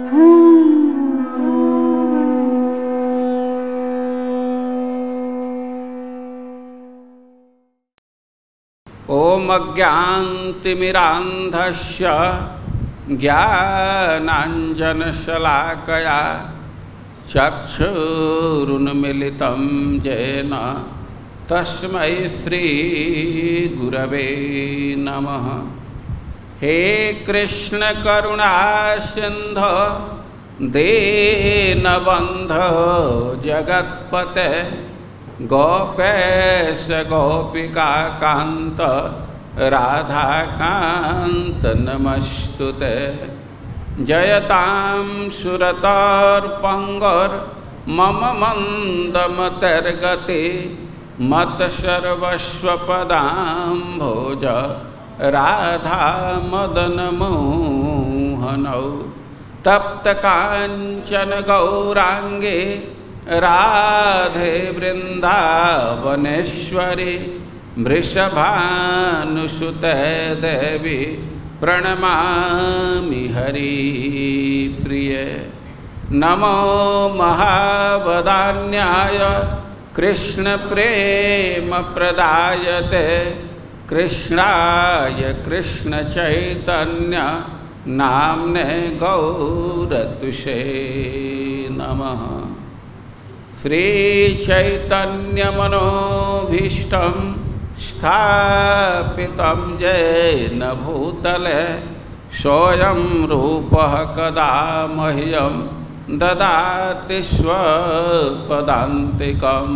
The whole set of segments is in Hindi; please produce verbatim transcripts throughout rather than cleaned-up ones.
ओम अज्ञानतिमिरान्धस्य ज्ञानाञ्जनशलाकया चक्षुरुन्मीलितं येन तस्मै श्रीगुरवे नमः। हे कृष्ण करुणा सिन्धो दीनबन्धो जगत्पते गोपेश गोपिका कांत राधाकांत नमस्तुते। जयतां सुरतर्पंगोर मम मंदमतिर्गति मत सर्वस्वपदाम्भोज राधा मदन मोहनौ। तप्त कांचन गौरांगे राधे वृंदावनेश्वरी वृषभानुसुते देवी प्रणमामि हरिप्रिये। नमो महावदान्याय कृष्ण प्रेम प्रदायते कृष्णाय कृष्ण चैतन्य नाम्ने गौरतुषे नमः। श्री चैतन्य मनोभीष्टं स्थापितं येन भूतले सोऽयं रूपः कदा मह्यं ददाति स्वपदान्तिकं।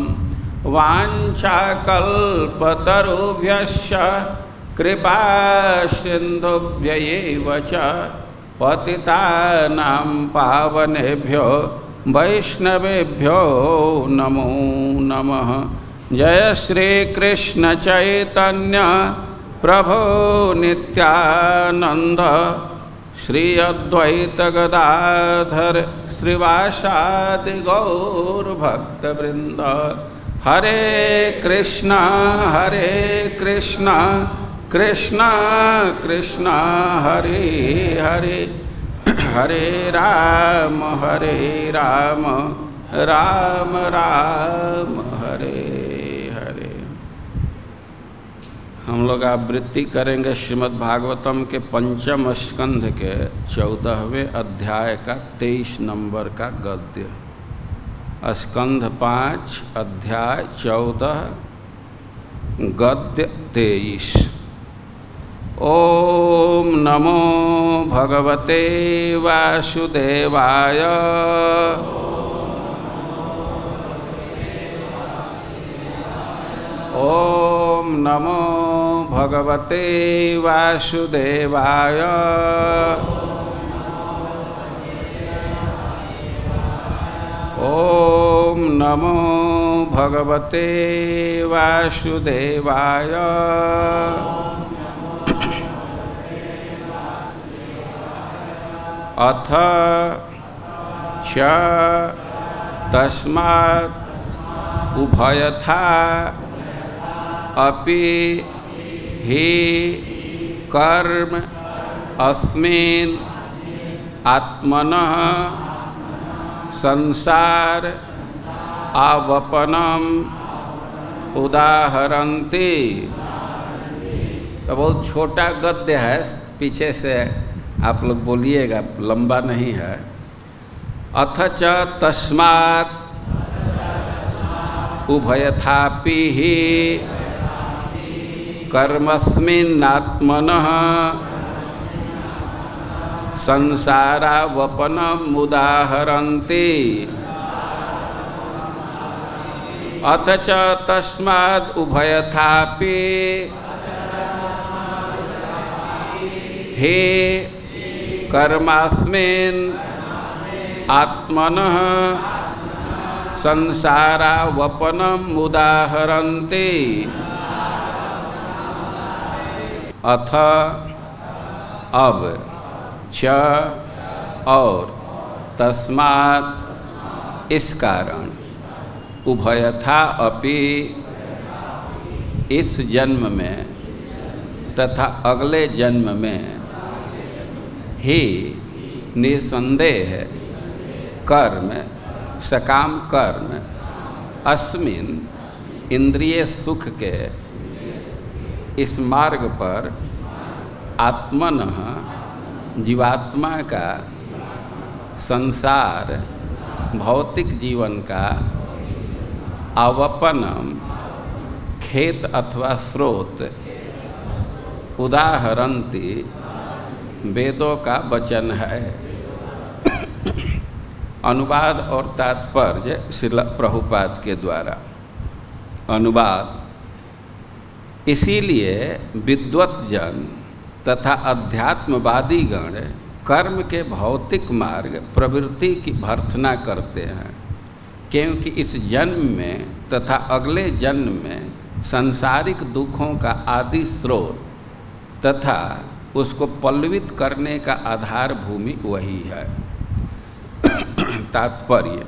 वाञ्छाकल्पतरुभ्यश्च कृपा सिन्धुभ्यैव च पतितानां पावनेभ्यो वैष्णवेभ्यो नमो नमः। जय श्री कृष्ण चैतन्य प्रभो नित्यानंद श्री अद्वैत गदाधर श्रीवासादि गौर भक्तवृंद। हरे कृष्ण हरे कृष्ण कृष्ण कृष्ण हरे हरे हरे राम हरे राम राम राम हरे हरे। हम लोग आवृत्ति करेंगे श्रीमद् भागवतम के पंचम स्कंध के चौदहवें अध्याय का तेईस नंबर का गद्य। स्कंध पाँच अध्याय चौदह गद्य तेईस। ओम नमो भगवते वासुदेवाय ओम नमो भगवते वासुदेवाय ओम नमो भगवते वासुदेवाय। अथ च तस्मात् उभयथा अपि हि कर्म अस्मिन् आत्मनः संसार आवपनम उदाहरन्ति। तो बहुत छोटा गद्य है, पीछे से आप लोग बोलिएगा, लंबा नहीं है। अथ च तस्मात् उभयथापि हि कर्मस्मिन्नात्मनः संसारावपनम् उदाहरन्ति। अथ च तस्माद् उभयथापि हे कर्मास्मिन् आत्मनः संसारावपनम् उदाहरन्ति। अथ अब च और तस्मात् इस कारण उभयथा अपि इस जन्म में तथा अगले जन्म में ही निसंदेह कर्म सकाम कर्म अस्मिन इंद्रिय सुख के इस मार्ग पर आत्मनः जीवात्मा का संसार भौतिक जीवन का अवपनम खेत अथवा स्रोत उदाहरणति वेदों का वचन है। अनुवाद और तात्पर्य श्रील प्रभुपाद के द्वारा। अनुवाद: इसीलिए विद्वत जन तथा अध्यात्मवादी गण कर्म के भौतिक मार्ग प्रवृत्ति की भर्त्सना करते हैं, क्योंकि इस जन्म में तथा अगले जन्म में सांसारिक दुखों का आदि स्रोत तथा उसको पल्लवित करने का आधार भूमि वही है। तात्पर्य: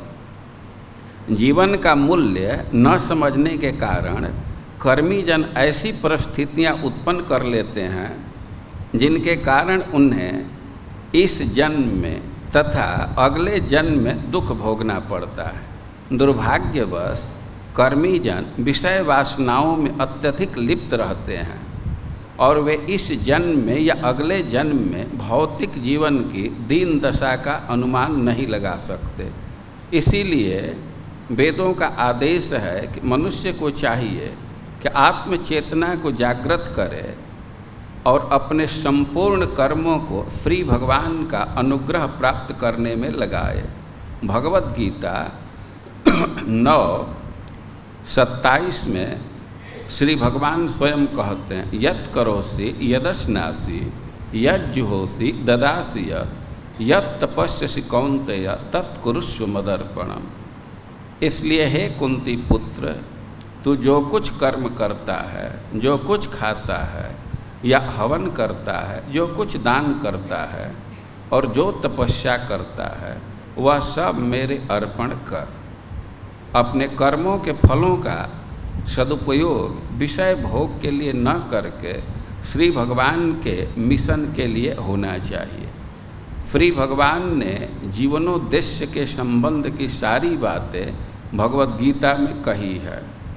जीवन का मूल्य न समझने के कारण कर्मी जन ऐसी परिस्थितियां उत्पन्न कर लेते हैं जिनके कारण उन्हें इस जन्म में तथा अगले जन्म में दुख भोगना पड़ता है। दुर्भाग्यवश कर्मी जन विषय वासनाओं में अत्यधिक लिप्त रहते हैं और वे इस जन्म में या अगले जन्म में भौतिक जीवन की दीन दशा का अनुमान नहीं लगा सकते। इसीलिए वेदों का आदेश है कि मनुष्य को चाहिए कि आत्मचेतना को जागृत करे और अपने संपूर्ण कर्मों को श्री भगवान का अनुग्रह प्राप्त करने में लगाए। भगवद गीता नौ सत्ताईस में श्री भगवान स्वयं कहते हैं, यत् करोसि यदश्नासि यज्जुहोसि ददासि यत् यत् तपस्यसि कौन्तेय तत्कुरुष्व मदर्पणम। इसलिए हे कुंती पुत्र, तू जो कुछ कर्म करता है, जो कुछ खाता है या हवन करता है, जो कुछ दान करता है और जो तपस्या करता है, वह सब मेरे अर्पण कर। अपने कर्मों के फलों का सदुपयोग विषय भोग के लिए न करके श्री भगवान के मिशन के लिए होना चाहिए। श्री भगवान ने जीवनोद्देश्य के संबंध की सारी बातें भगवद गीता में कही है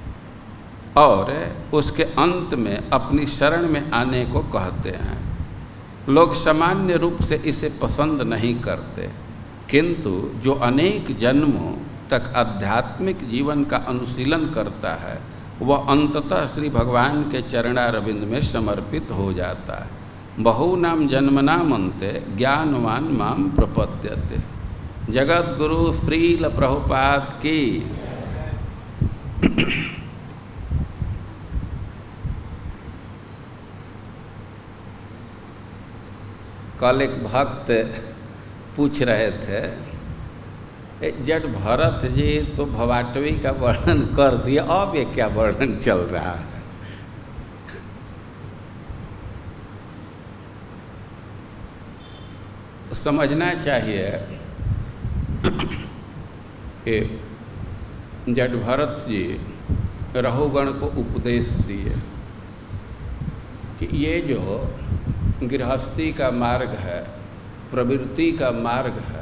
और उसके अंत में अपनी शरण में आने को कहते हैं। लोग सामान्य रूप से इसे पसंद नहीं करते, किंतु जो अनेक जन्मों तक आध्यात्मिक जीवन का अनुशीलन करता है वह अंततः श्री भगवान के चरणारविंद में समर्पित हो जाता है। बहूनाम जन्मनाम अन्ते ज्ञानवान माम प्रपद्यते। जगत गुरु श्रील प्रभुपाद की। कल एक भक्त पूछ रहे थे, जट भरत जी तो भवाटवी का वर्णन कर दिया, अब ये क्या वर्णन चल रहा है। समझना चाहिए कि जट भरत जी रहुगण को उपदेश दिए कि ये जो गृहस्थी का मार्ग है, प्रवृत्ति का मार्ग है,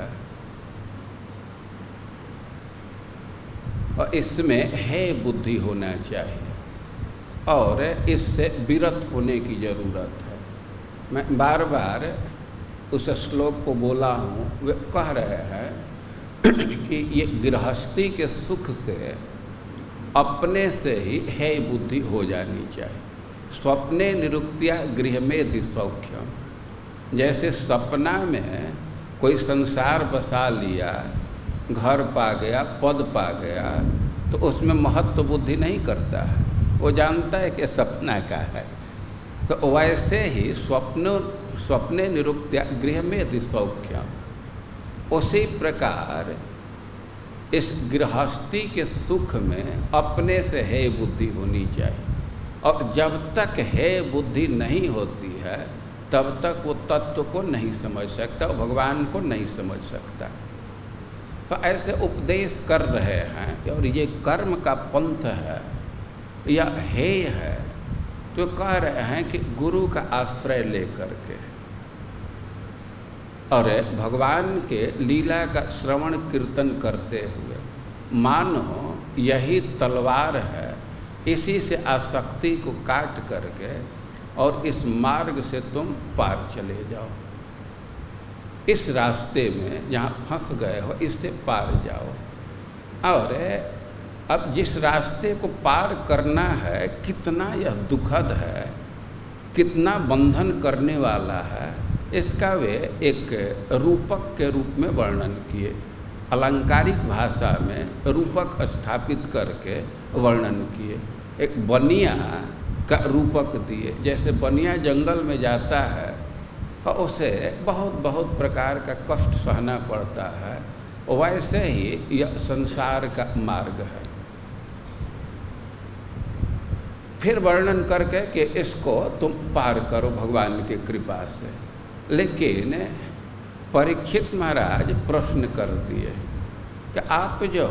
और इसमें है बुद्धि होना चाहिए और इससे विरत होने की ज़रूरत है। मैं बार बार उस श्लोक को बोला हूँ। वे कह रहे हैं कि ये गृहस्थी के सुख से अपने से ही है बुद्धि हो जानी चाहिए। स्वप्ने निरुक्त्या गृहमेधि सौख्यम। जैसे सपना में कोई संसार बसा लिया, घर पा गया, पद पा गया, तो उसमें महत्व बुद्धि नहीं करता है, वो जानता है कि सपना का है। तो वैसे ही स्वप्न स्वप्ने निरुक्त्या गृहमेधि सौख्यम। उसी प्रकार इस गृहस्थी के सुख में अपने से है बुद्धि होनी चाहिए, और जब तक है बुद्धि नहीं होती है तब तक वो तत्व को नहीं समझ सकता, भगवान को नहीं समझ सकता। तो ऐसे उपदेश कर रहे हैं और ये कर्म का पंथ है या हेय है, तो कह रहे हैं कि गुरु का आश्रय लेकर के और भगवान के लीला का श्रवण कीर्तन करते हुए मानो यही तलवार है, इसी से आसक्ति को काट करके और इस मार्ग से तुम पार चले जाओ, इस रास्ते में जहाँ फंस गए हो इससे पार जाओ। और अब जिस रास्ते को पार करना है कितना यह दुखद है, कितना बंधन करने वाला है, इसका वे एक रूपक के रूप में वर्णन किए, अलंकारिक भाषा में रूपक स्थापित करके वर्णन किए। एक बनिया का रूपक दिए, जैसे बनिया जंगल में जाता है और उसे बहुत बहुत प्रकार का कष्ट सहना पड़ता है, वैसे ही यह संसार का मार्ग है। फिर वर्णन करके कि इसको तुम पार करो भगवान की कृपा से। लेकिन परीक्षित महाराज प्रश्न कर दिए कि आप जो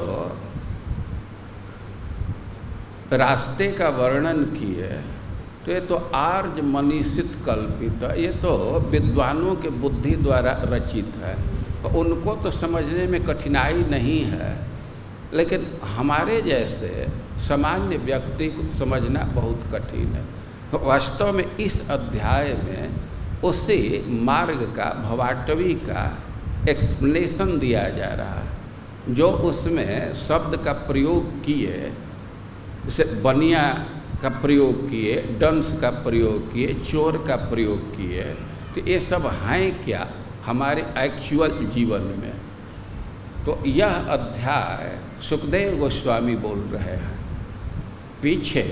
रास्ते का वर्णन किए तो ये तो आर्य मनीषित कल्पित है, ये तो विद्वानों के बुद्धि द्वारा रचित है, उनको तो समझने में कठिनाई नहीं है, लेकिन हमारे जैसे सामान्य व्यक्ति को समझना बहुत कठिन है। तो वास्तव में इस अध्याय में उसी मार्ग का, भवाटवी का एक्सप्लेनेशन दिया जा रहा है, जो उसमें शब्द का प्रयोग किए, जैसे बनिया का प्रयोग किए, डंस का प्रयोग किए, चोर का प्रयोग किए, तो ये सब हैं क्या हमारे एक्चुअल जीवन में। तो यह अध्याय सुखदेव गोस्वामी बोल रहे हैं। पीछे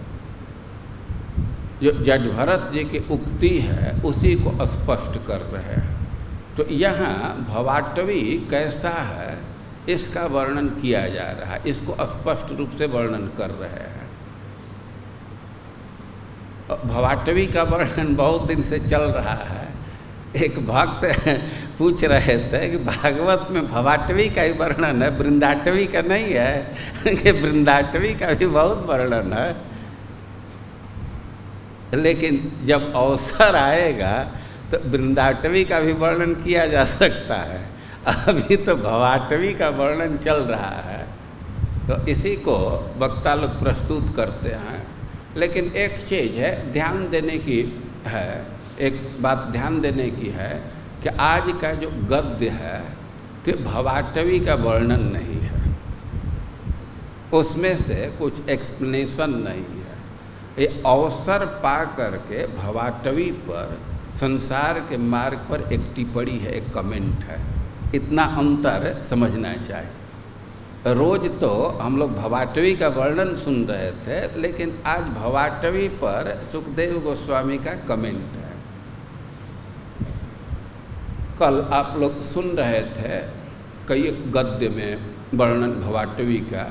जो जज भरत जी की उक्ति है उसी को स्पष्ट कर रहे हैं। तो यहाँ भवाटवी कैसा है इसका वर्णन किया जा रहा है, इसको स्पष्ट रूप से वर्णन कर रहे हैं। भवाटवी का वर्णन बहुत दिन से चल रहा है। एक भक्त पूछ रहे थे कि भागवत में भवाटवी का ही वर्णन है, वृंदाटवी का नहीं है कि वृंदाटवी का भी बहुत वर्णन है, लेकिन जब अवसर आएगा तो वृंदाटवी का भी वर्णन किया जा सकता है। अभी तो भवाटवी का वर्णन चल रहा है, तो इसी को वक्ता लोग प्रस्तुत करते हैं। लेकिन एक चीज़ है ध्यान देने की है, एक बात ध्यान देने की है कि आज का जो गद्य है तो भवाटवी का वर्णन नहीं है, उसमें से कुछ एक्सप्लेनेशन नहीं है। ये अवसर पा करके भवाटवी पर, संसार के मार्ग पर एक टिप्पणी है, एक कमेंट है, इतना अंतर समझना चाहिए। रोज तो हम लोग भवाटवी का वर्णन सुन रहे थे, लेकिन आज भवाटवी पर सुखदेव गोस्वामी का कमेंट है। कल आप लोग सुन रहे थे कई गद्य में वर्णन भवाटवी का,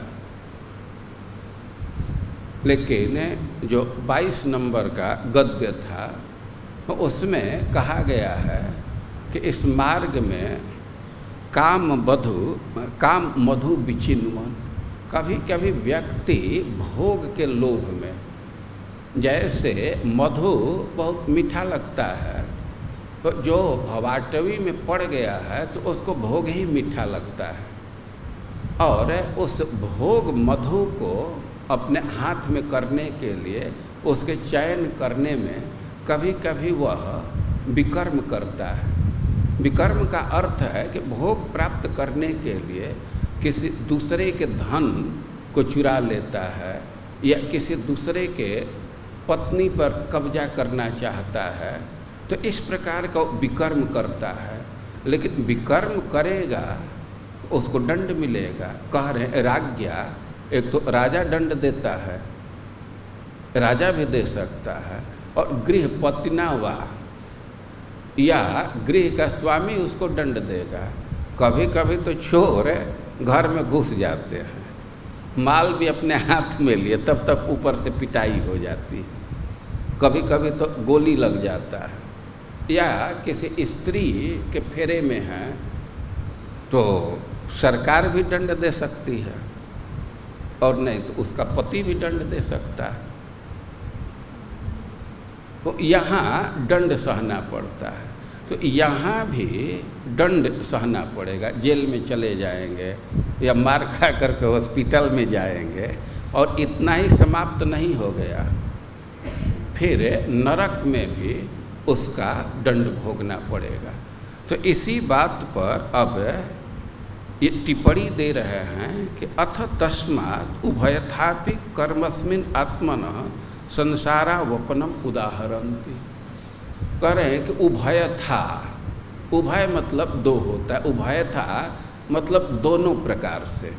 लेकिन जो बाईस नंबर का गद्य था उसमें कहा गया है कि इस मार्ग में काम बधु काम मधु विचिन्वन, कभी कभी व्यक्ति भोग के लोभ में, जैसे मधु बहुत मीठा लगता है तो जो भवाटवी में पड़ गया है तो उसको भोग ही मीठा लगता है, और उस भोग मधु को अपने हाथ में करने के लिए, उसके चयन करने में कभी कभी वह विकर्म करता है। विकर्म का अर्थ है कि भोग प्राप्त करने के लिए किसी दूसरे के धन को चुरा लेता है या किसी दूसरे के पत्नी पर कब्जा करना चाहता है, तो इस प्रकार का विकर्म करता है। लेकिन विकर्म करेगा उसको दंड मिलेगा। कह रहे राज्ञा, एक तो राजा दंड देता है, राजा भी दे सकता है, और गृहपतिना वा, या गृह का स्वामी उसको दंड देगा। कभी कभी तो चोर घर में घुस जाते हैं, माल भी अपने हाथ में लिए, तब तक ऊपर से पिटाई हो जाती। कभी कभी तो गोली लग जाता है, या किसी स्त्री के फेरे में है तो सरकार भी दंड दे सकती है, और नहीं तो उसका पति भी दंड दे सकता है। तो यहाँ दंड सहना पड़ता है। तो यहाँ भी दंड सहना पड़ेगा, जेल में चले जाएंगे या मार खा करके हॉस्पिटल में जाएंगे। और इतना ही समाप्त नहीं हो गया, फिर नरक में भी उसका दंड भोगना पड़ेगा। तो इसी बात पर अब ये टिप्पणी दे रहे हैं कि अथ तस्मात् उभयथापि कर्मस्मिन् आत्मनः संसारावपनम उदाहरन्ति। कह रहे हैं कि उभय था, उभय मतलब दो होता है, उभय था मतलब दोनों प्रकार से।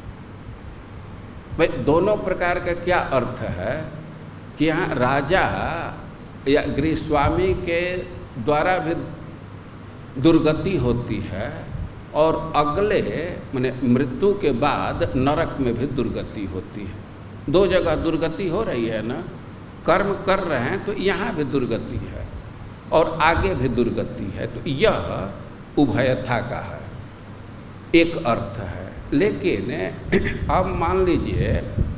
भाई दोनों प्रकार का क्या अर्थ है कि यहाँ राजा या गृहस्वामी के द्वारा भी दुर्गति होती है और अगले माने मृत्यु के बाद नरक में भी दुर्गति होती है। दो जगह दुर्गति हो रही है ना, कर्म कर रहे हैं तो यहाँ भी दुर्गति है और आगे भी दुर्गति है। तो यह उभयथा का है, एक अर्थ है। लेकिन अब मान लीजिए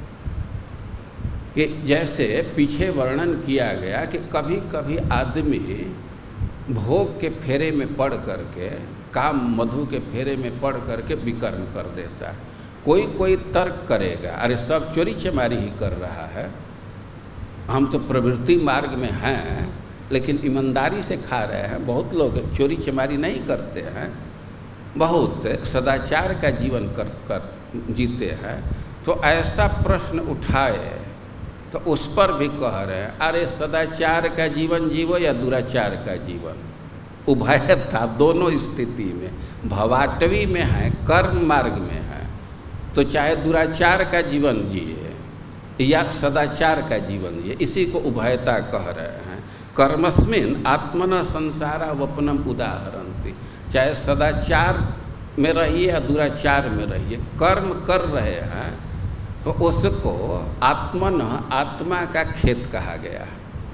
कि जैसे पीछे वर्णन किया गया कि कभी कभी आदमी भोग के फेरे में पड़ करके, काम मधु के फेरे में पड़ करके विकर्म कर देता है। कोई कोई तर्क करेगा, अरे सब चोरी चमारी ही कर रहा है, हम तो प्रवृत्ति मार्ग में हैं लेकिन ईमानदारी से खा रहे हैं। बहुत लोग चोरी चमारी नहीं करते हैं, बहुत सदाचार का जीवन कर कर जीते हैं। तो ऐसा प्रश्न उठाए तो उस पर भी कह रहे हैं, अरे सदाचार का जीवन जीवो या दुराचार का जीवन, उभय था दोनों स्थिति में। भवाटवी में है, कर्म मार्ग में है, तो चाहे दुराचार का जीवन जिए या सदाचार का जीवन जिए, इसी को उभयता कह रहे हैं। कर्मस्मिन् आत्मन संसारावपनम उदाहरन्ति। चाहे सदाचार में रहिए या दुराचार में रहिए, कर्म कर रहे हैं तो उसको आत्मन, आत्मा का खेत कहा गया।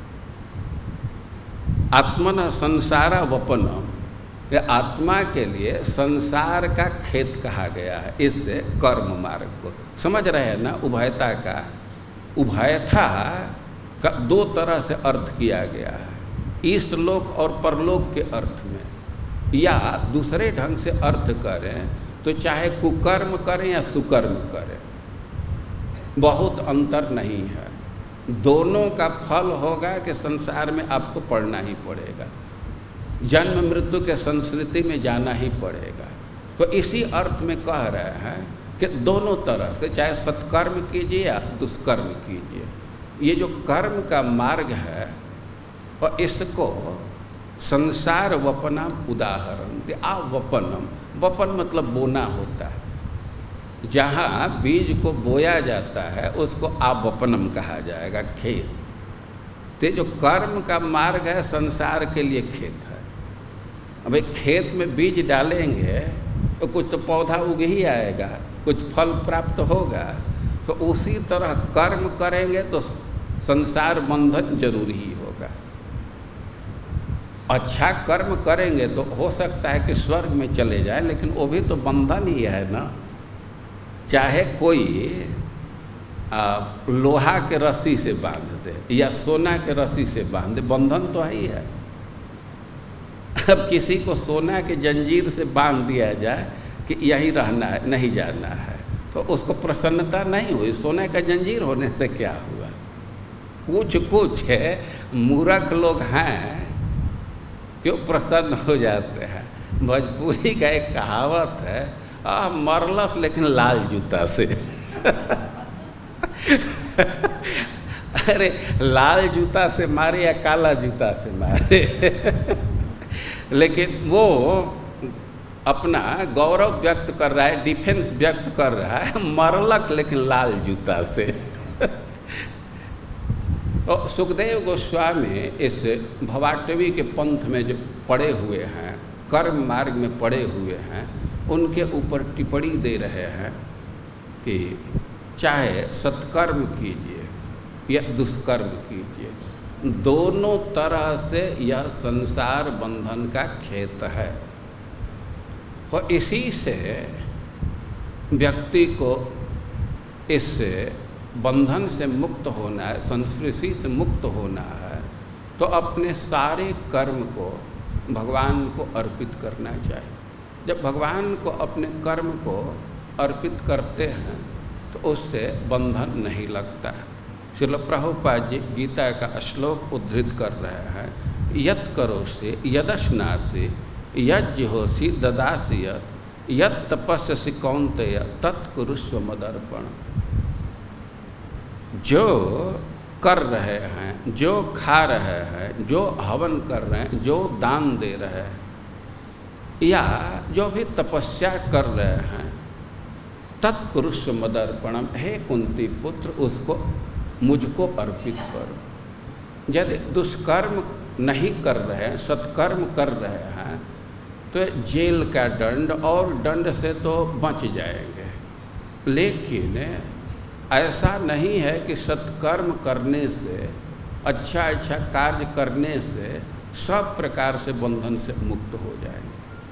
आत्मन संसारावपनम, ये आत्मा के लिए संसार का खेत कहा गया है। इससे कर्म मार्ग को समझ रहे हैं ना। उभयता का, उभयथा का दो तरह से अर्थ किया गया है, इस लोक और परलोक के अर्थ में। या दूसरे ढंग से अर्थ करें तो चाहे कुकर्म करें या सुकर्म करें, बहुत अंतर नहीं है। दोनों का फल होगा कि संसार में आपको पढ़ना ही पड़ेगा, जन्म मृत्यु के संस्कृति में जाना ही पड़ेगा। तो इसी अर्थ में कह रहे हैं कि दोनों तरह से, चाहे सत्कर्म कीजिए या दुष्कर्म कीजिए, ये जो कर्म का मार्ग है और इसको संसार वपनम उदाहरण। आ वपनम, वपन मतलब बोना होता है, जहाँ बीज को बोया जाता है उसको आवपनम कहा जाएगा, खेत। तो जो कर्म का मार्ग है संसार के लिए खेत है। अब एक खेत में बीज डालेंगे तो कुछ तो पौधा उग ही आएगा, कुछ फल प्राप्त होगा। तो उसी तरह कर्म करेंगे तो संसार बंधन जरूरी ही होगा। अच्छा कर्म करेंगे तो हो सकता है कि स्वर्ग में चले जाए, लेकिन वो भी तो बंधन ही है ना। चाहे कोई आ, लोहा के रस्सी से बांध दे या सोना के रस्सी से बांध दे, बंधन तो है ही है। अब किसी को सोना के जंजीर से बांध दिया जाए कि यही रहना है, नहीं जाना है, तो उसको प्रसन्नता नहीं हुई। सोने का जंजीर होने से क्या हुआ? कुछ कुछ मूर्ख लोग हैं क्यों प्रसन्न हो जाते हैं। भोजपुरी का एक कहावत है, आ मरलस लेकिन लाल जूता से। अरे लाल जूता से मारे या काला जूता से मारे, लेकिन वो अपना गौरव व्यक्त कर रहा है, डिफेंस व्यक्त कर रहा है, मरलक लेकिन लाल जूता से। और सुखदेव गोस्वामी इस भवाटवी के पंथ में जो पड़े हुए हैं, कर्म मार्ग में पड़े हुए हैं, उनके ऊपर टिप्पणी दे रहे हैं कि चाहे सत्कर्म कीजिए या दुष्कर्म कीजिए, दोनों तरह से यह संसार बंधन का खेत है। और इसी से व्यक्ति को इस बंधन से मुक्त होना है, संस्कृति से मुक्त होना है, तो अपने सारे कर्म को भगवान को अर्पित करना चाहिए। जब भगवान को अपने कर्म को अर्पित करते हैं तो उससे बंधन नहीं लगता। श्रील प्रभुपाद जी गीता का श्लोक उद्धृत कर रहे हैं, यत् करोसि यदश्नासि यज्जुहोसि ददासि यत् यत् तपस्यसि कौन्तेय तत्कुरुष्व मदर्पण। जो कर रहे हैं, जो खा रहे हैं, जो हवन कर रहे हैं, जो दान दे रहे हैं, या जो भी तपस्या कर रहे हैं, तत्कुरुष्व मदर्पणम, हे कुंती पुत्र उसको मुझको अर्पित करो। यदि दुष्कर्म नहीं कर रहे हैं, सत्कर्म कर रहे हैं, तो जेल का दंड और दंड से तो बच जाएंगे। लेकिन ऐसा नहीं है कि सत्कर्म करने से, अच्छा अच्छा कार्य करने से सब प्रकार से बंधन से मुक्त हो जाएंगे।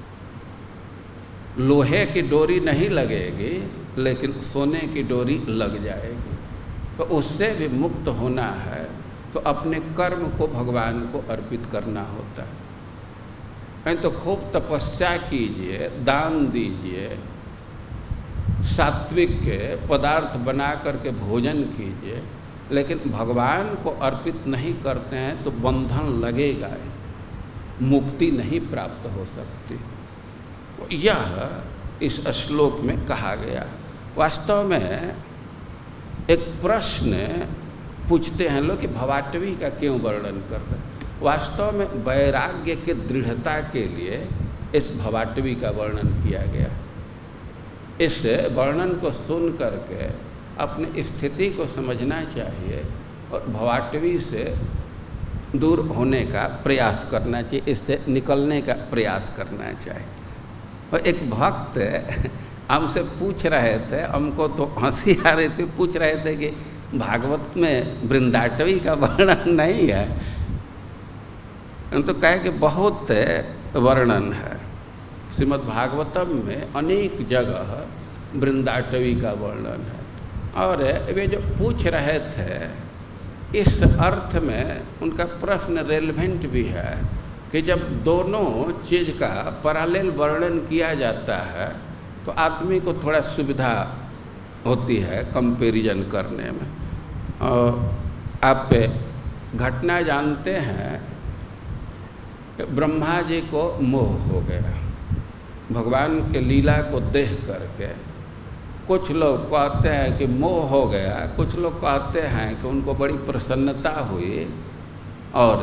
लोहे की डोरी नहीं लगेगी, लेकिन सोने की डोरी लग जाएगी। तो उससे भी मुक्त होना है तो अपने कर्म को भगवान को अर्पित करना होता है। नहीं तो खूब तपस्या कीजिए, दान दीजिए, सात्विक के पदार्थ बना करके भोजन कीजिए, लेकिन भगवान को अर्पित नहीं करते हैं तो बंधन लगेगा, मुक्ति नहीं प्राप्त हो सकती। यह इस श्लोक में कहा गया। वास्तव में एक प्रश्न पूछते हैं लोग कि भवाटवी का क्यों वर्णन कर रहे हैं। वास्तव में वैराग्य के दृढ़ता के लिए इस भवाटवी का वर्णन किया गया। इस वर्णन को सुन करके अपनी स्थिति को समझना चाहिए और भवाटवी से दूर होने का प्रयास करना चाहिए, इससे निकलने का प्रयास करना चाहिए। और एक भक्त हमसे पूछ रहे थे, हमको तो हंसी आ रही थी, पूछ रहे थे कि भागवत में वृंदाटवी का वर्णन नहीं है। हम तो कहे कि बहुत वर्णन है। श्रीमद् भागवतम में अनेक जगह वृंदाटवी का वर्णन है। और वे जो पूछ रहे थे, इस अर्थ में उनका प्रश्न रेलेवेंट भी है कि जब दोनों चीज़ का पैरेलल वर्णन किया जाता है तो आदमी को थोड़ा सुविधा होती है कंपैरिजन करने में। और आप घटना जानते हैं कि ब्रह्मा जी को मोह हो गया भगवान के लीला को देख करके। कुछ लोग कहते हैं कि मोह हो गया, कुछ लोग कहते हैं कि उनको बड़ी प्रसन्नता हुई और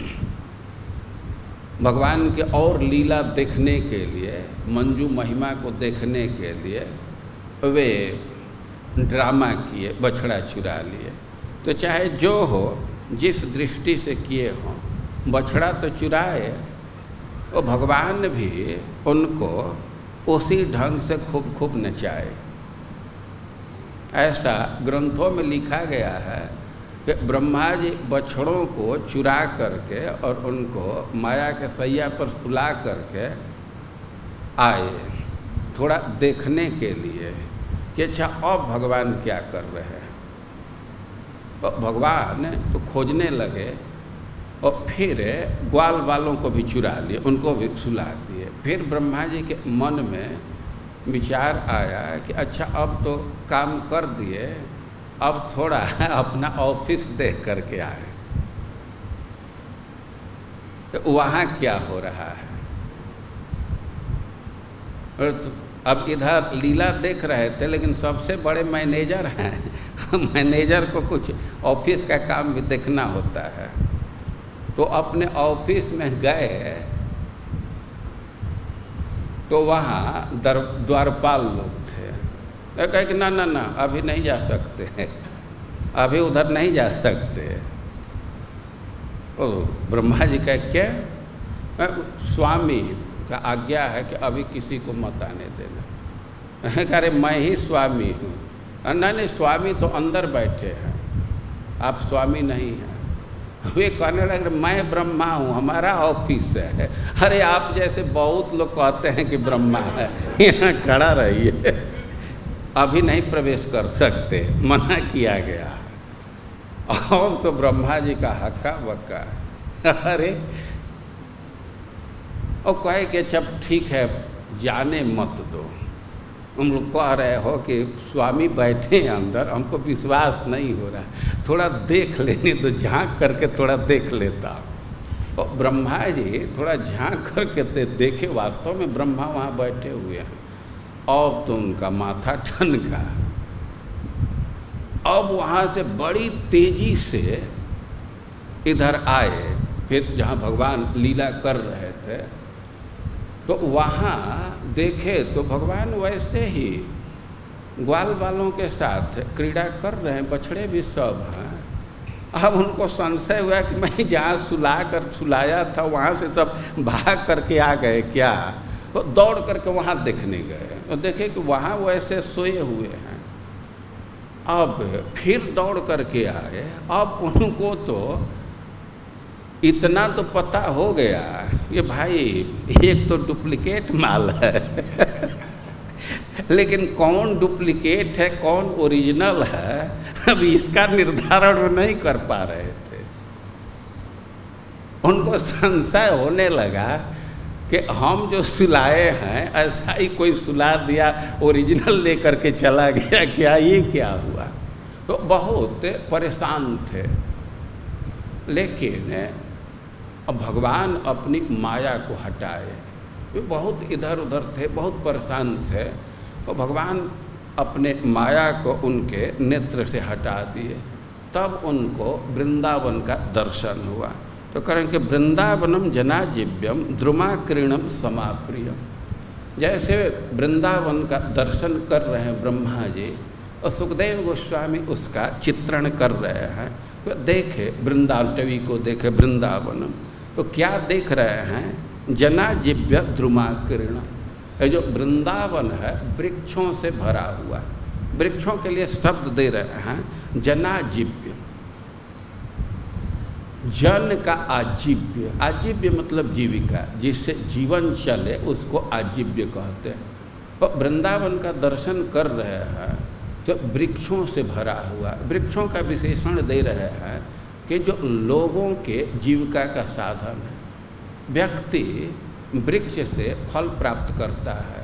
भगवान के और लीला देखने के लिए, मंजू महिमा को देखने के लिए वे ड्रामा किए, बछड़ा चुरा लिए। तो चाहे जो हो, जिस दृष्टि से किए हों, बछड़ा तो चुराए, और भगवान भी उनको उसी ढंग से खूब खूब नचाए। ऐसा ग्रंथों में लिखा गया है कि ब्रह्मा जी बछड़ों को चुरा करके और उनको माया के सैया पर सुला करके आए, थोड़ा देखने के लिए कि अच्छा अब भगवान क्या कर रहे हैं। तो भगवान तो खोजने लगे और फिर ग्वाल वालों को भी चुरा लिए, उनको भी सुला दिए। फिर ब्रह्मा जी के मन में विचार आया कि अच्छा अब तो काम कर दिए, अब थोड़ा अपना ऑफिस देख करके आए, तो वहाँ क्या हो रहा है। और तो अब इधर लीला देख रहे थे, लेकिन सबसे बड़े मैनेजर हैं मैनेजर को कुछ ऑफिस का काम भी देखना होता है। तो अपने ऑफिस में गए तो वहाँ दर द्वारपाल लोग थे। तो कहे कि ना ना ना अभी नहीं जा सकते, अभी उधर नहीं जा सकते। ओ ब्रह्मा जी कहे क्या, स्वामी का आज्ञा है कि अभी किसी को मत आने देना। अरे मैं ही स्वामी हूँ। नहीं नहीं स्वामी तो अंदर बैठे हैं, आप स्वामी नहीं हैं। वे कहने लगे मैं ब्रह्मा हूँ, हमारा ऑफिस है। अरे आप जैसे बहुत लोग कहते हैं कि ब्रह्मा है, यहाँ खड़ा रहिए, अभी नहीं प्रवेश कर सकते, मना किया गया। और तो ब्रह्मा जी का हक्का बक्का। अरे और कहे कि जब ठीक है जाने मत दो। हम लोग कह रहे हो कि स्वामी बैठे हैं अंदर, हमको विश्वास नहीं हो रहा, थोड़ा देख लेने दो, झांक करके थोड़ा देख लेता। और ब्रह्मा जी थोड़ा झांक करके दे, देखे, वास्तव में ब्रह्मा वहाँ बैठे हुए हैं। अब तो उनका माथा ठनका। अब वहाँ से बड़ी तेजी से इधर आए, फिर जहाँ भगवान लीला कर रहे थे तो वहाँ देखे तो भगवान वैसे ही ग्वाल बालों के साथ क्रीड़ा कर रहे हैं, बछड़े भी सब हैं। अब उनको संशय हुआ कि मैं जहाँ सुला कर सुलाया था वहाँ से सब भाग करके आ गए क्या, तो दौड़ करके वहाँ देखने गए और देखे कि वहाँ वैसे सोए हुए हैं। अब फिर दौड़ करके आए। अब उनको तो इतना तो पता हो गया ये भाई एक तो डुप्लीकेट माल है लेकिन कौन डुप्लीकेट है कौन ओरिजिनल है अभी इसका निर्धारण वो नहीं कर पा रहे थे। उनको संशय होने लगा कि हम जो सुलाए हैं ऐसा ही कोई सुला दिया, ओरिजिनल लेकर के चला गया क्या, ये क्या हुआ। तो बहुत परेशान थे। लेकिन अब भगवान अपनी माया को हटाए, वे बहुत इधर उधर थे, बहुत परेशान थे, तो भगवान अपने माया को उनके नेत्र से हटा दिए। तब उनको वृंदावन का दर्शन हुआ। तो करें कि वृंदावनम जनाजिव्यम द्रुमाकृणम समाप्रियम। जैसे वृंदावन का दर्शन कर रहे हैं ब्रह्मा जी और सुखदेव गोस्वामी उसका चित्रण कर रहे हैं, तो देखे वृंदाटवी को देखे वृंदावनम, तो क्या देख रहे हैं, जनाजिव्य द्रुमाकृण। ये जो वृंदावन है वृक्षों से भरा हुआ, वृक्षों के लिए शब्द दे रहे हैं जनाजिव्य। जन का आजीव्य, आजीव्य मतलब जीविका, जिससे जीवन चले उसको आजीव्य कहते हैं। तो वृंदावन का दर्शन कर रहे हैं तो वृक्षों से भरा हुआ, वृक्षों का विशेषण दे रहे हैं कि जो लोगों के जीविका का साधन है। व्यक्ति वृक्ष से फल प्राप्त करता है,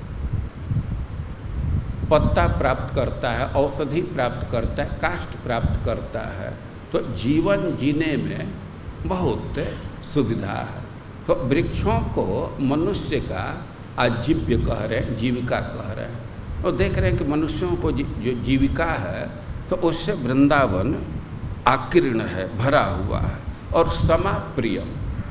पत्ता प्राप्त करता है, औषधि प्राप्त करता है, काष्ठ प्राप्त करता है, तो जीवन जीने में बहुत सुविधा है। तो वृक्षों को मनुष्य का आजीव्य कह रहे हैं, जीविका कह रहे हैं। और देख रहे हैं कि मनुष्यों को जो जीविका है तो उससे वृंदावन आकीर्ण है, भरा हुआ है। और समाप्रियम,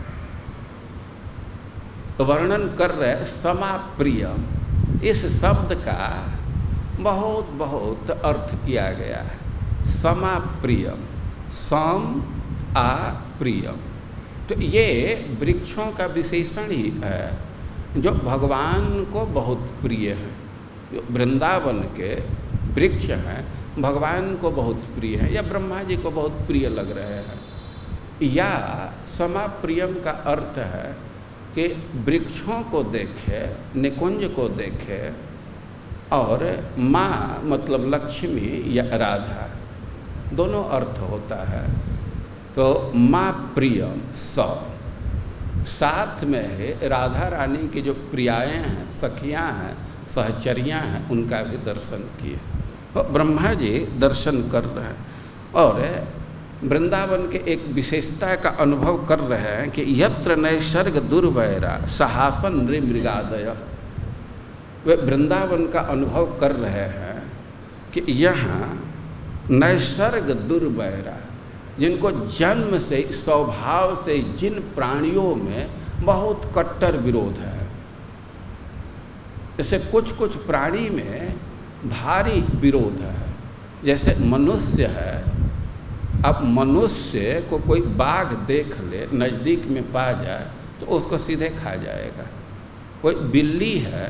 तो वर्णन कर रहे हैं समाप्रियम। इस शब्द का बहुत बहुत अर्थ किया गया है। समाप्रियम, सम आ प्रियम, तो ये वृक्षों का विशेषण ही है जो भगवान को बहुत प्रिय है। जो वृंदावन के वृक्ष हैं भगवान को बहुत प्रिय है या ब्रह्मा जी को बहुत प्रिय लग रहे हैं। या समाप्रियम का अर्थ है कि वृक्षों को देखे, निकुंज को देखे, और माँ मतलब लक्ष्मी या राधा, दोनों अर्थ होता है। तो माँ प्रियम स, साथ में है राधा रानी की जो प्रियाएँ हैं, सखियाँ हैं, सहचरियाँ हैं, उनका भी दर्शन किए। तो ब्रह्मा जी दर्शन कर रहे हैं और वृंदावन के एक विशेषता का अनुभव कर रहे हैं कि यत्र नैसर्ग दुर्वैरा सहासन नृमृगादय। वे वृंदावन का अनुभव कर रहे हैं कि यहाँ नैसर्ग दुर्वैरा, जिनको जन्म से स्वभाव से जिन प्राणियों में बहुत कट्टर विरोध है, जैसे कुछ कुछ प्राणी में भारी विरोध है। जैसे मनुष्य है, अब मनुष्य को कोई बाघ देख ले, नज़दीक में पा जाए तो उसको सीधे खा जाएगा। कोई बिल्ली है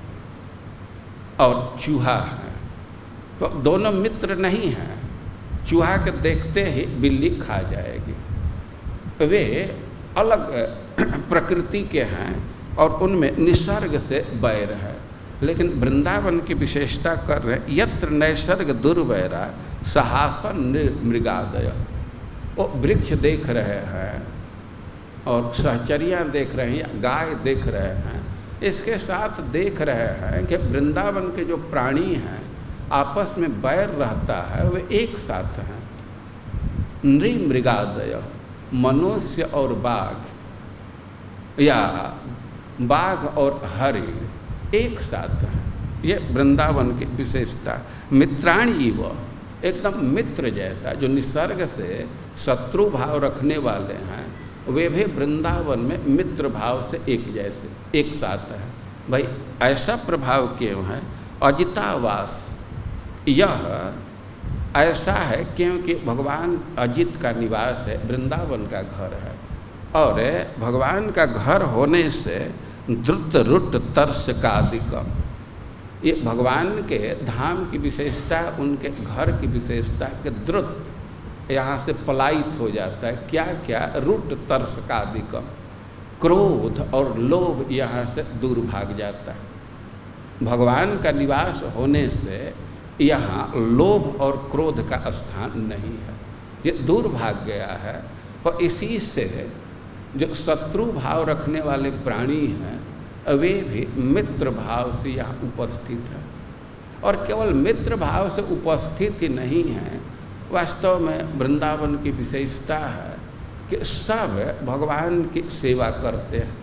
और चूहा है, तो दोनों मित्र नहीं हैं। चूहा के देखते ही बिल्ली खा जाएगी। वे अलग प्रकृति के हैं और उनमें निसर्ग से बैर है। लेकिन वृंदावन की विशेषता कर रहे हैं, यत्र नैसर्ग दुर्वैरा सहासन मृगादय। वो वृक्ष देख रहे हैं और सहचरियाँ देख रहे हैं या गाय देख रहे हैं, इसके साथ देख रहे हैं कि वृंदावन के जो प्राणी हैं आपस में बैर रहता है, वे एक साथ हैं। नृ मृगादय, मनुष्य और बाघ या बाघ और हरिण एक साथ हैं। ये वृंदावन की विशेषता। मित्राणी व, एकदम मित्र जैसा, जो निसर्ग से शत्रु भाव रखने वाले हैं वे भी वृंदावन में मित्र भाव से एक जैसे एक साथ है। भाई ऐसा प्रभाव क्यों है? अजितावास, यह ऐसा है क्योंकि भगवान अजित का निवास है, वृंदावन का घर है। और भगवान का घर होने से द्रुत रुट तर्स का अधिकम, ये भगवान के धाम की विशेषता, उनके घर की विशेषता के द्रुत यहाँ से पलायित हो जाता है। क्या क्या? रुट तर्स का अधिकम, क्रोध और लोभ यहाँ से दूर भाग जाता है। भगवान का निवास होने से यहाँ लोभ और क्रोध का स्थान नहीं है, ये दूर भाग गया है। और इसी से जो शत्रु भाव रखने वाले प्राणी हैं वे भी मित्र भाव से यहाँ उपस्थित हैं। और केवल मित्र भाव से उपस्थित ही नहीं है, वास्तव में वृंदावन की विशेषता है कि सब भगवान की सेवा करते हैं।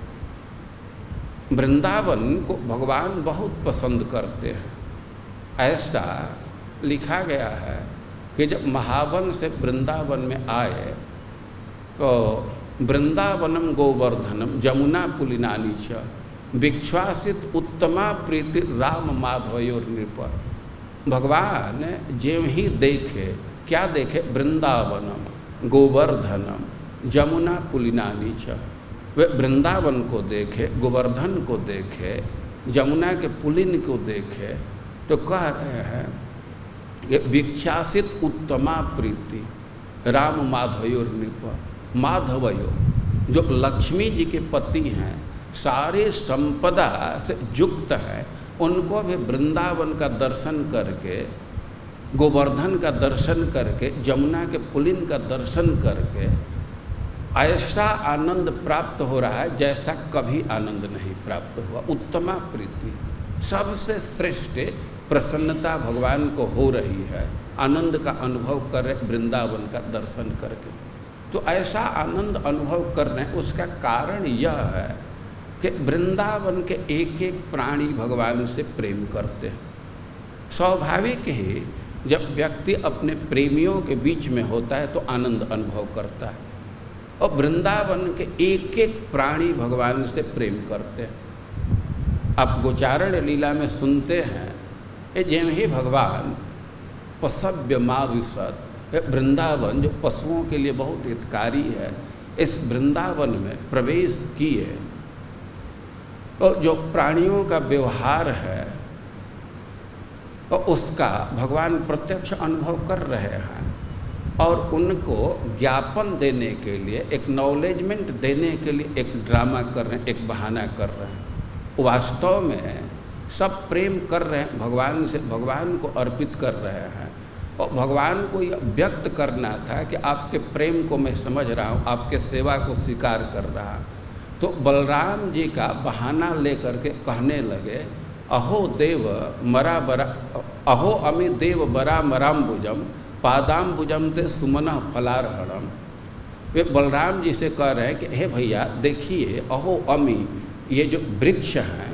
वृंदावन को भगवान बहुत पसंद करते हैं। ऐसा लिखा गया है कि जब महावन से वृंदावन में आए तो वृंदावनम गोवर्धनम जमुना पुलिनानी च विश्वासित उत्तमा प्रीति राम माधवयोर नृप। भगवान ज्यों ही देखे, क्या देखे? वृंदावनम, गोवर्धनम, जमुना पुलिनानी च। वे वृंदावन को देखे, गोवर्धन को देखे, जमुना के पुलिन को देखे तो कह रहे हैं कि विख्यासित उत्तमा प्रीति राम माधवयोर नृप। माधवयो जो लक्ष्मी जी के पति हैं, सारे संपदा से युक्त है, उनको भी वृंदावन का दर्शन करके, गोवर्धन का दर्शन करके, जमुना के पुलिन का दर्शन करके ऐसा आनंद प्राप्त हो रहा है जैसा कभी आनंद नहीं प्राप्त हुआ। उत्तमा प्रीति, सबसे श्रेष्ठ प्रसन्नता भगवान को हो रही है, आनंद का अनुभव कर रहे वृंदावन का दर्शन करके। तो ऐसा आनंद अनुभव कर रहे हैं, उसका कारण यह है कि वृंदावन के एक एक प्राणी भगवान से प्रेम करते हैं। स्वाभाविक ही जब व्यक्ति अपने प्रेमियों के बीच में होता है तो आनंद अनुभव करता है, और वृंदावन के एक एक प्राणी भगवान से प्रेम करते हैं। आप गोचारण लीला में सुनते हैं कि ज्यों ही भगवान पशव्य माँ विशद, वृंदावन जो पशुओं के लिए बहुत हितकारी है, इस वृंदावन में प्रवेश किए तो जो प्राणियों का व्यवहार है तो उसका भगवान प्रत्यक्ष अनुभव कर रहे हैं, और उनको ज्ञापन देने के लिए, एक्नॉलेजमेंट देने के लिए एक ड्रामा कर रहे हैं, एक बहाना कर रहे हैं। वास्तव में सब प्रेम कर रहे हैं भगवान से, भगवान को अर्पित कर रहे हैं। और भगवान को यह व्यक्त करना था कि आपके प्रेम को मैं समझ रहा हूँ, आपके सेवा को स्वीकार कर रहा। तो बलराम जी का बहाना लेकर के कहने लगे, अहो देव मरा बरा, अहो अमी देव बरा मराम भुजम पादाम भुजम ते सुमन फलारहणम। वे बलराम जी से कह रहे हैं कि हे भैया देखिए, अहो अमी, ये जो वृक्ष हैं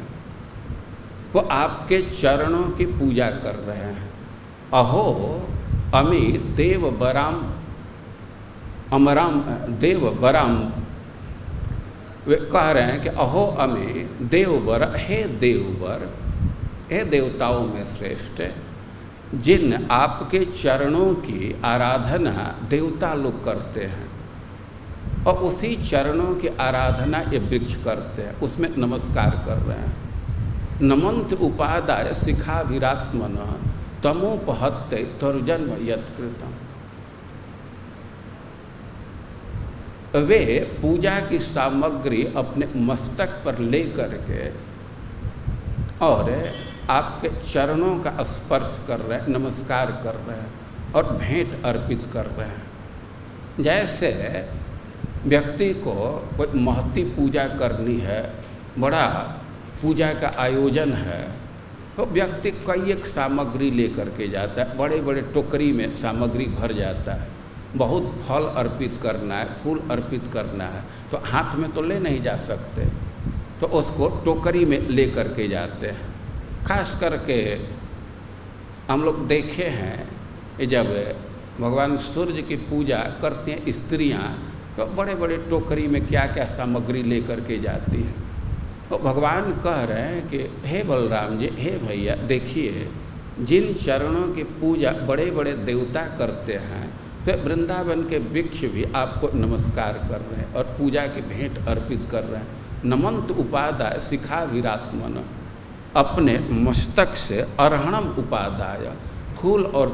वो आपके चरणों की पूजा कर रहे हैं। अहो अमी देव बराम अमराम देव बराम, वे कह रहे हैं कि अहो अमी देववर, हे देववर, हे देवताओं में श्रेष्ठ, जिन आपके चरणों की आराधना देवता लोग करते हैं और उसी चरणों की आराधना ये वृक्ष करते हैं, उसमें नमस्कार कर रहे हैं। नमंत उपादाय शिखाभिरात्मन तमोपहत्ते तर्जन्म यत्कृतम। वे पूजा की सामग्री अपने मस्तक पर ले करके और आपके चरणों का स्पर्श कर रहे हैं, नमस्कार कर रहे हैं और भेंट अर्पित कर रहे हैं। जैसे व्यक्ति को कोई महती पूजा करनी है, बड़ा पूजा का आयोजन है, तो व्यक्ति कई एक सामग्री लेकर के जाता है, बड़े बड़े टोकरी में सामग्री भर जाता है। बहुत फल अर्पित करना है, फूल अर्पित करना है, तो हाथ में तो ले नहीं जा सकते, तो उसको टोकरी में ले करके जाते हैं। खास करके हम लोग देखे हैं जब भगवान सूर्य की पूजा करती हैं स्त्रियां, तो बड़े बड़े टोकरी में क्या क्या सामग्री ले करके जाती हैं। तो भगवान कह रहे हैं कि हे बलराम जी, हे भैया, देखिए जिन चरणों की पूजा बड़े बड़े देवता करते हैं, तो वृंदावन के वृक्ष भी आपको नमस्कार कर रहे हैं और पूजा की भेंट अर्पित कर रहे हैं। नमंत उपादाय शिखा विरात्मन, अपने मस्तक से अर्हणम उपादाय, फूल और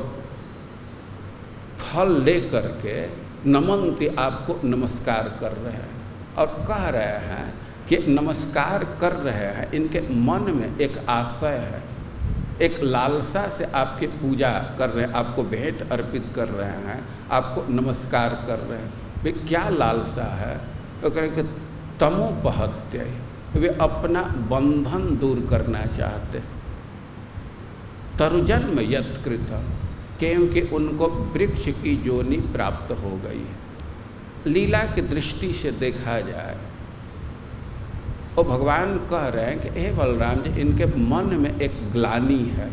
फल ले करके नमंती आपको नमस्कार कर रहे हैं और कह रहे हैं कि नमस्कार कर रहे हैं। इनके मन में एक आशय है, एक लालसा से आपकी पूजा कर रहे हैं, आपको भेंट अर्पित कर रहे हैं, आपको नमस्कार कर रहे हैं। वे क्या लालसा है? वो कह रहे हैं कि तमोपहत्य, वे अपना बंधन दूर करना चाहते। तरुजन्म यत्कृतम्, क्योंकि उनको वृक्ष की जोनी प्राप्त हो गई। लीला की दृष्टि से देखा जाए और भगवान कह रहे हैं कि हे बलराम जी, इनके मन में एक ग्लानि है।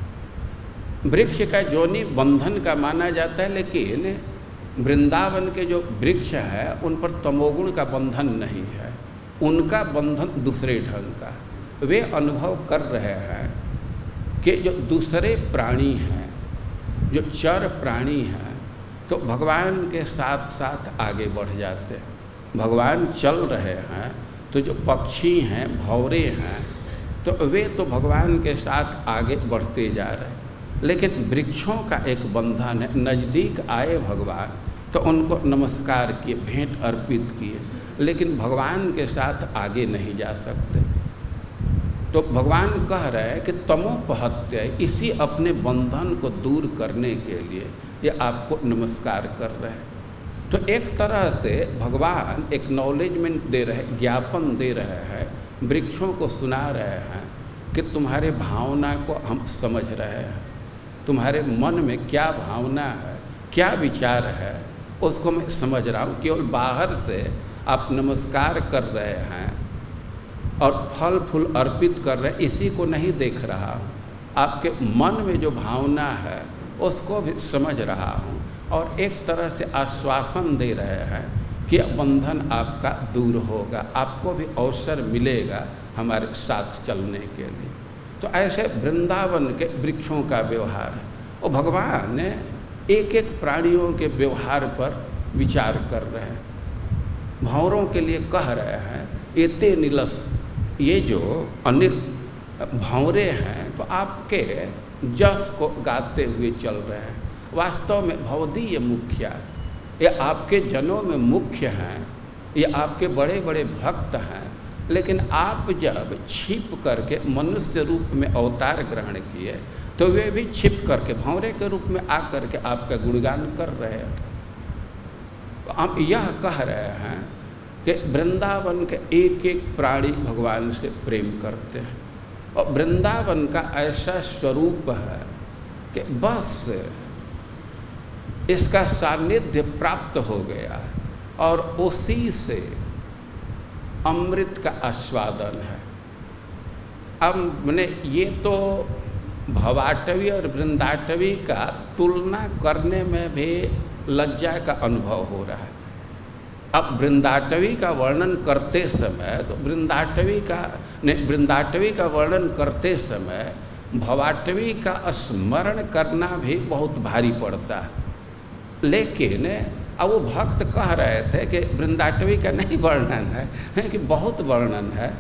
वृक्ष का जोनी बंधन का माना जाता है, लेकिन वृंदावन के जो वृक्ष है उन पर तमोगुण का बंधन नहीं है, उनका बंधन दूसरे ढंग का। वे अनुभव कर रहे हैं कि जो दूसरे प्राणी हैं, जो चर प्राणी हैं, तो भगवान के साथ साथ आगे बढ़ जाते हैं। भगवान चल रहे हैं तो जो पक्षी हैं, भंवरे हैं, तो वे तो भगवान के साथ आगे बढ़ते जा रहे हैं। लेकिन वृक्षों का एक बंधन है, नज़दीक आए भगवान तो उनको नमस्कार किए, भेंट अर्पित किए, लेकिन भगवान के साथ आगे नहीं जा सकते। तो भगवान कह रहे हैं कि तमोपहत्य, इसी अपने बंधन को दूर करने के लिए ये आपको नमस्कार कर रहे हैं। तो एक तरह से भगवान एक नॉलेजमेंट दे रहे, ज्ञापन दे रहे हैं, वृक्षों को सुना रहे हैं कि तुम्हारे भावना को हम समझ रहे हैं, तुम्हारे मन में क्या भावना है, क्या विचार है, उसको मैं समझ रहा हूँ। केवल बाहर से आप नमस्कार कर रहे हैं और फल फूल अर्पित कर रहे हैं, इसी को नहीं देख रहा हूँ। आपके मन में जो भावना है उसको भी समझ रहा हूँ और एक तरह से आश्वासन दे रहे हैं कि बंधन आपका दूर होगा, आपको भी अवसर मिलेगा हमारे साथ चलने के लिए। तो ऐसे वृंदावन के वृक्षों का व्यवहार है और भगवान ने एक एक प्राणियों के व्यवहार पर विचार कर रहे हैं। भंवरों के लिए कह रहे हैं, एते नीलस, ये जो अनिल भंवरे हैं तो आपके जस को गाते हुए चल रहे हैं। वास्तव में भवदीय मुखिया, ये आपके जनों में मुख्य हैं, ये आपके बड़े बड़े भक्त हैं, लेकिन आप जब छिप करके मनुष्य रूप में अवतार ग्रहण किए तो वे भी छिप करके भंवरे के रूप में आकर के आपका गुणगान कर रहे हैं। तो हम यह कह रहे हैं कि वृंदावन के एक एक प्राणी भगवान से प्रेम करते हैं और वृंदावन का ऐसा स्वरूप है कि बस इसका सानिध्य प्राप्त हो गया और उसी से अमृत का आस्वादन है। अब मैंने ये तो भवाटवी और वृंदाटवी का तुलना करने में भी लज्जा का अनुभव हो रहा है। अब वृंदाटवी का वर्णन करते समय तो वृंदाटवी का ने वृंदाटवी का वर्णन करते समय भवाटवी का स्मरण करना भी बहुत भारी पड़ता है। लेकिन अब वो भक्त कह रहे थे कि वृंदाटवी का नहीं वर्णन है, है कि बहुत वर्णन है।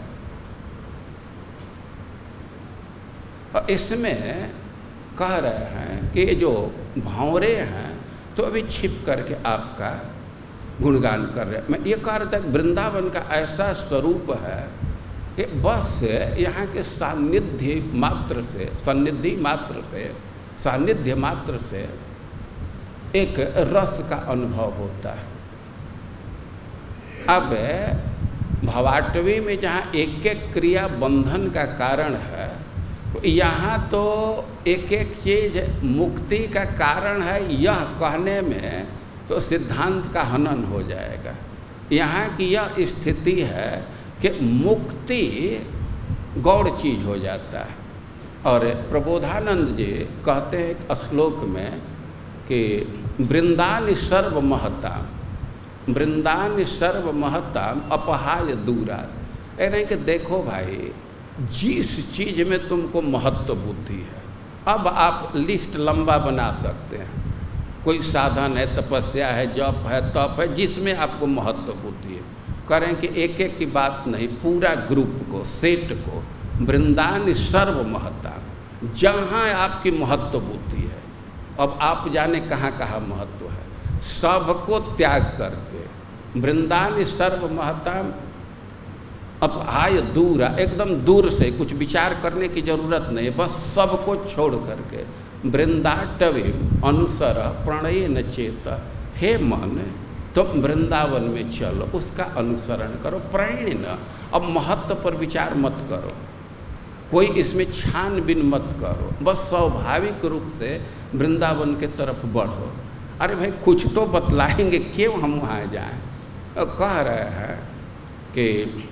और इसमें कह रहे हैं कि जो भंवरे हैं तो अभी छिप करके आपका गुणगान कर रहे हैं। मैं ये कह रहा था वृंदावन का ऐसा स्वरूप है कि बस यहाँ के सानिध्य मात्र से सन्निधि मात्र से सानिध्य मात्र से एक रस का अनुभव होता है। अब भवाटवी में जहाँ एक एक क्रिया बंधन का कारण है, यहाँ तो एक एक चीज मुक्ति का कारण है, यह कहने में तो सिद्धांत का हनन हो जाएगा। यहाँ की यह स्थिति है कि मुक्ति गौड़ चीज हो जाता है। और प्रबोधानंद जी कहते हैं एक श्लोक में कि वृंदान सर्व महताम, वृंदान सर्व महताम अपहाय दूरा। कह रहे हैं कि देखो भाई, जिस चीज़ में तुमको महत्व बुद्धि है, अब आप लिस्ट लंबा बना सकते हैं। कोई साधन है, तपस्या है, जप है, तप है, जिसमें आपको महत्व बुद्धि है, करें कि एक एक की बात नहीं, पूरा ग्रुप को, सेट को, वृंदान सर्व महताम, जहाँ आपकी महत्व बुद्धि है। अब आप जाने कहाँ कहाँ महत्व है, सबको त्याग करके वृंदान सर्व महताम अब आय दूर, एकदम दूर से, कुछ विचार करने की जरूरत नहीं, बस सबको छोड़ करके वृंदाटवी अनुसर प्रणय न चेत। हे मन, तुम वृंदावन में चलो, उसका अनुसरण करो, प्रणय न। अब महत्व पर विचार मत करो, कोई इसमें छानबीन मत करो, बस स्वाभाविक रूप से वृंदावन के तरफ बढ़ो। अरे भाई कुछ तो बतलाएंगे, क्यों हम वहाँ जाएं? और कह रहे हैं कि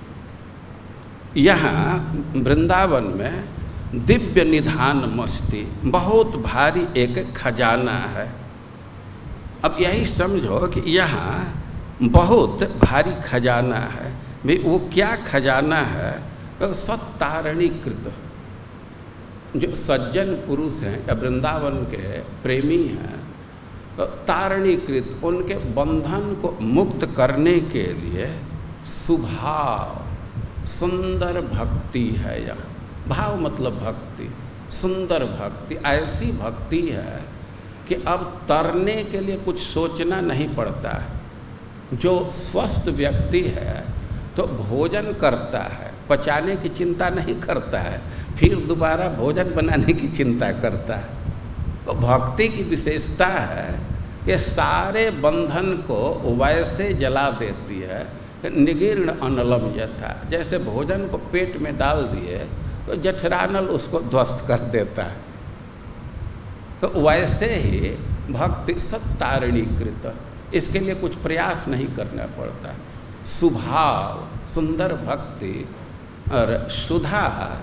यहाँ वृंदावन में दिव्य निधान मस्ती, बहुत भारी एक खजाना है। अब यही समझो कि यहाँ बहुत भारी खजाना है। भाई वो क्या खजाना है? तो सत्तारणीकृत, जो सज्जन पुरुष हैं या वृंदावन के प्रेमी हैं, तो तारणीकृत, उनके बंधन को मुक्त करने के लिए सुभाव, सुंदर भक्ति है। यहाँ भाव मतलब भक्ति, सुंदर भक्ति, ऐसी भक्ति है कि अब तरने के लिए कुछ सोचना नहीं पड़ता है। जो स्वस्थ व्यक्ति है तो भोजन करता है, पचाने की चिंता नहीं करता है, फिर दोबारा भोजन बनाने की चिंता करता है। तो भक्ति की विशेषता है कि सारे बंधन को वैसे जला देती है, निगीर्ण अनलम यथा। जैसे भोजन को पेट में डाल दिए तो जठरानल उसको ध्वस्त कर देता है, तो वैसे ही भक्ति सत्तारणीकृत, इसके लिए कुछ प्रयास नहीं करना पड़ता। सुभाव, सुंदर भक्ति, और सुधा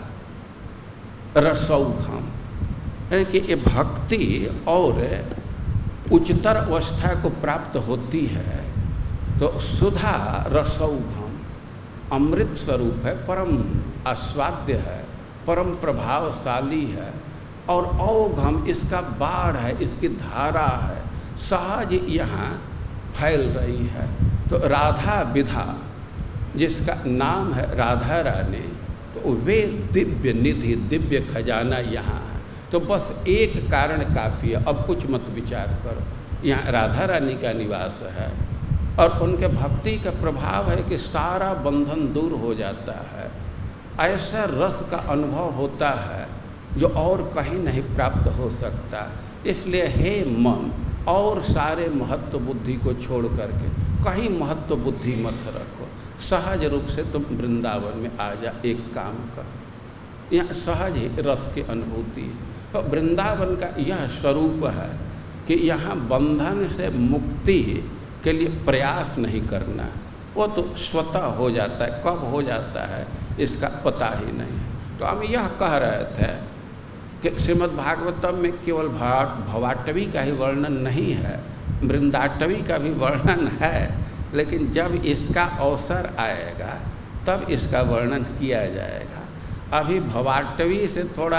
रसौघम, यानी कि ये भक्ति और उच्चतर अवस्था को प्राप्त होती है तो सुधा रसौघम, अमृत स्वरूप है, परम आस्वाद्य है, परम प्रभावशाली है, और औघम इसका बाढ़ है, इसकी धारा है, सहज यहाँ फैल रही है। तो राधा विधा, जिसका नाम है राधा रानी, तो वे दिव्य निधि, दिव्य खजाना यहाँ है। तो बस एक कारण काफ़ी है, अब कुछ मत विचार करो। यहाँ राधा रानी का निवास है और उनके भक्ति का प्रभाव है कि सारा बंधन दूर हो जाता है। ऐसा रस का अनुभव होता है जो और कहीं नहीं प्राप्त हो सकता। इसलिए हे मन, और सारे महत्व बुद्धि को छोड़ करके कहीं महत्व बुद्धि मत रखो, सहज रूप से तुम वृंदावन में आ जा। एक काम कर, यहाँ सहज ही रस की अनुभूति है। तो वृंदावन का यह स्वरूप है कि यहाँ बंधन से मुक्ति के लिए प्रयास नहीं करना, वो तो स्वतः हो जाता है। कब हो जाता है इसका पता ही नहीं। तो हम यह कह रहे थे कि श्रीमद् भागवतम में केवल भवाटवी का ही वर्णन नहीं है, वृंदाटवी का भी वर्णन है, लेकिन जब इसका अवसर आएगा तब इसका वर्णन किया जाएगा। अभी भवाटवी से थोड़ा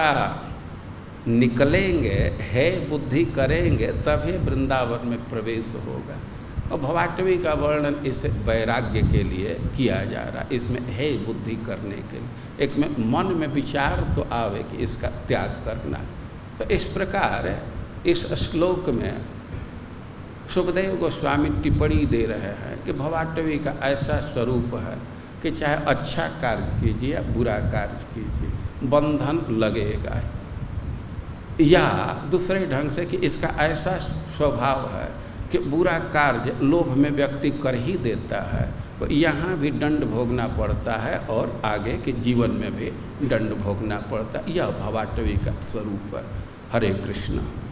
निकलेंगे, है बुद्धि करेंगे, तभी वृंदावन में प्रवेश होगा। और भवाटवी का वर्णन इस वैराग्य के लिए किया जा रहा है, इसमें है बुद्धि करने के लिए, एक में मन में विचार तो आवे कि इसका त्याग करना। तो इस प्रकार इस श्लोक में सुखदेव गोस्वामी टिप्पणी दे रहे हैं कि भवाटवी का ऐसा स्वरूप है कि चाहे अच्छा कार्य कीजिए या बुरा कार्य कीजिए, बंधन लगेगा। या दूसरे ढंग से कि इसका ऐसा स्वभाव है कि बुरा कार्य लोभ में व्यक्ति कर ही देता है, तो यहाँ भी दंड भोगना पड़ता है और आगे के जीवन में भी दंड भोगना पड़ता है। यह भवाटवी का स्वरूप है। हरे कृष्ण।